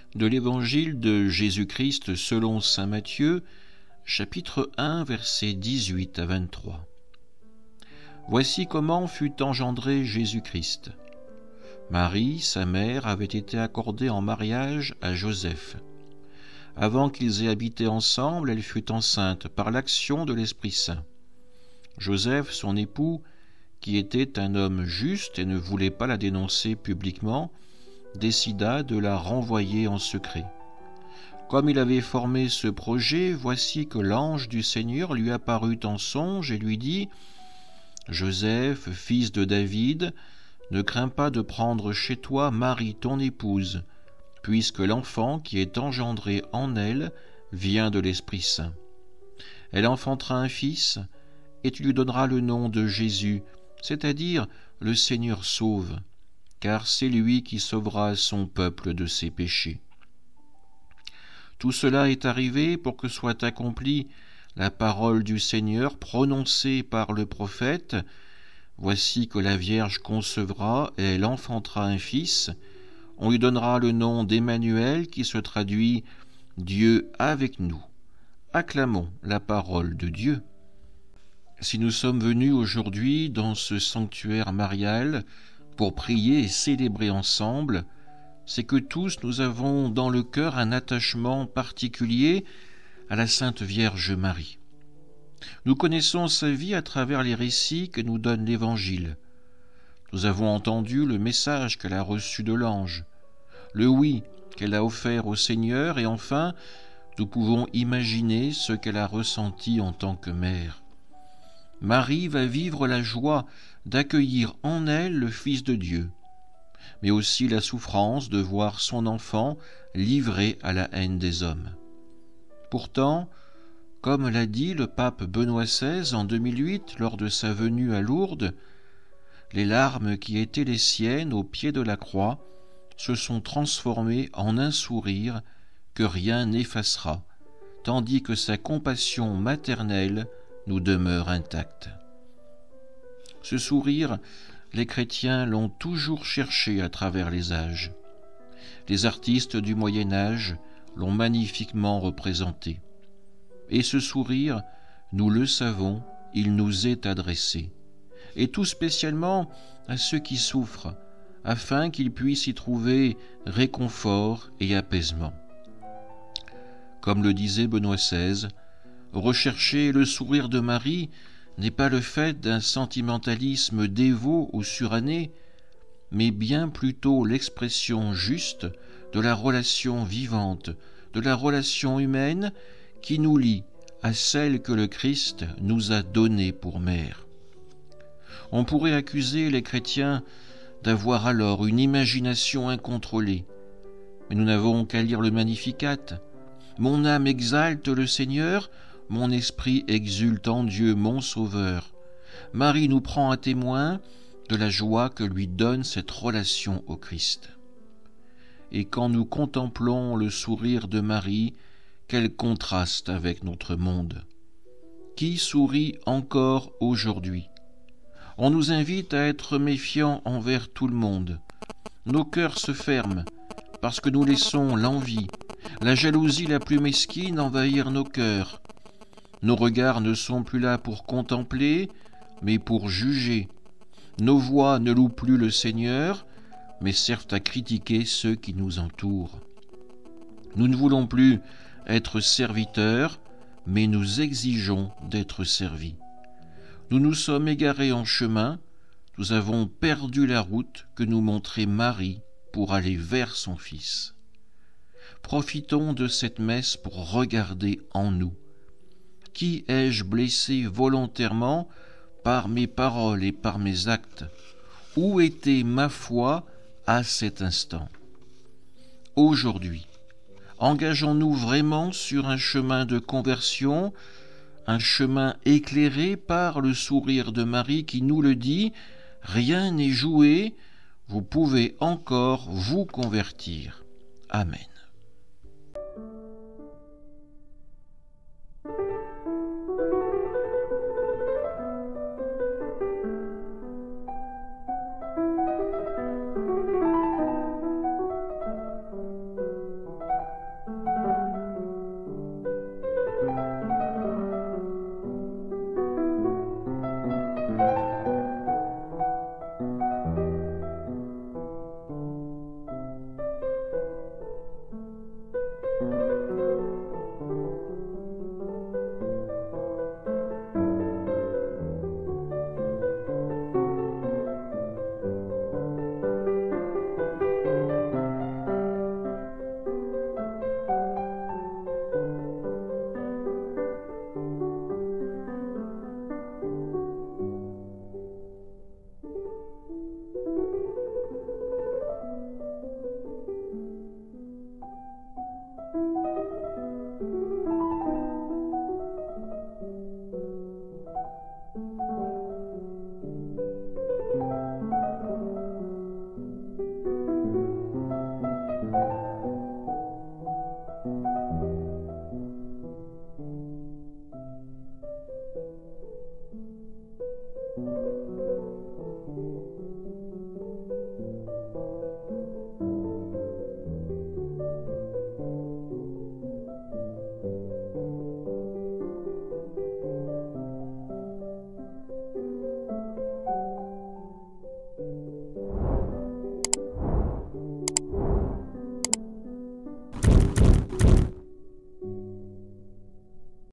De l'Évangile de Jésus-Christ selon saint Matthieu, chapitre 1, versets 18 à 23. Voici comment fut engendré Jésus-Christ. Marie, sa mère, avait été accordée en mariage à Joseph. Avant qu'ils aient habité ensemble, elle fut enceinte par l'action de l'Esprit Saint. Joseph, son époux, qui était un homme juste et ne voulait pas la dénoncer publiquement, décida de la renvoyer en secret. Comme il avait formé ce projet, voici que l'ange du Seigneur lui apparut en songe et lui dit : « Joseph, fils de David, ne crains pas de prendre chez toi Marie ton épouse, puisque l'enfant qui est engendré en elle vient de l'Esprit Saint. Elle enfantera un fils, et tu lui donneras le nom de Jésus, c'est-à-dire le Seigneur sauve, car c'est lui qui sauvera son peuple de ses péchés. » Tout cela est arrivé pour que soit accomplie la parole du Seigneur prononcée par le prophète : « Voici que la Vierge concevra et elle enfantera un fils. On lui donnera le nom d'Emmanuel, qui se traduit « Dieu avec nous ». Acclamons la parole de Dieu. Si nous sommes venus aujourd'hui dans ce sanctuaire marial pour prier et célébrer ensemble, c'est que tous nous avons dans le cœur un attachement particulier à la Sainte Vierge Marie. Nous connaissons sa vie à travers les récits que nous donne l'Évangile. Nous avons entendu le message qu'elle a reçu de l'ange, le oui qu'elle a offert au Seigneur, et enfin, nous pouvons imaginer ce qu'elle a ressenti en tant que mère. Marie va vivre la joie d'accueillir en elle le Fils de Dieu, mais aussi la souffrance de voir son enfant livré à la haine des hommes. Pourtant, comme l'a dit le pape Benoît XVI en 2008 lors de sa venue à Lourdes, les larmes qui étaient les siennes au pied de la croix se sont transformées en un sourire que rien n'effacera, tandis que sa compassion maternelle nous demeure intacte. Ce sourire, les chrétiens l'ont toujours cherché à travers les âges. Les artistes du Moyen-Âge l'ont magnifiquement représenté. Et ce sourire, nous le savons, il nous est adressé, et tout spécialement à ceux qui souffrent, afin qu'ils puissent y trouver réconfort et apaisement. Comme le disait Benoît XVI, rechercher le sourire de Marie n'est pas le fait d'un sentimentalisme dévot ou suranné, mais bien plutôt l'expression juste de la relation vivante, de la relation humaine qui nous lie à celle que le Christ nous a donnée pour mère. On pourrait accuser les chrétiens d'avoir alors une imagination incontrôlée, mais nous n'avons qu'à lire le Magnificat. « Mon âme exalte le Seigneur, mon esprit exulte en Dieu mon Sauveur. » Marie nous prend à témoin de la joie que lui donne cette relation au Christ. Et quand nous contemplons le sourire de Marie, quel contraste avec notre monde. Qui sourit encore aujourd'hui ? On nous invite à être méfiants envers tout le monde. Nos cœurs se ferment parce que nous laissons l'envie, la jalousie la plus mesquine envahir nos cœurs. Nos regards ne sont plus là pour contempler, mais pour juger. Nos voix ne louent plus le Seigneur, mais servent à critiquer ceux qui nous entourent. Nous ne voulons plus être serviteurs, mais nous exigeons d'être servis. Nous nous sommes égarés en chemin, nous avons perdu la route que nous montrait Marie pour aller vers son Fils. Profitons de cette messe pour regarder en nous. Qui ai-je blessé volontairement par mes paroles et par mes actes ? Où était ma foi à cet instant ? Aujourd'hui, engageons-nous vraiment sur un chemin de conversion, un chemin éclairé par le sourire de Marie qui nous le dit : rien n'est joué, vous pouvez encore vous convertir. Amen.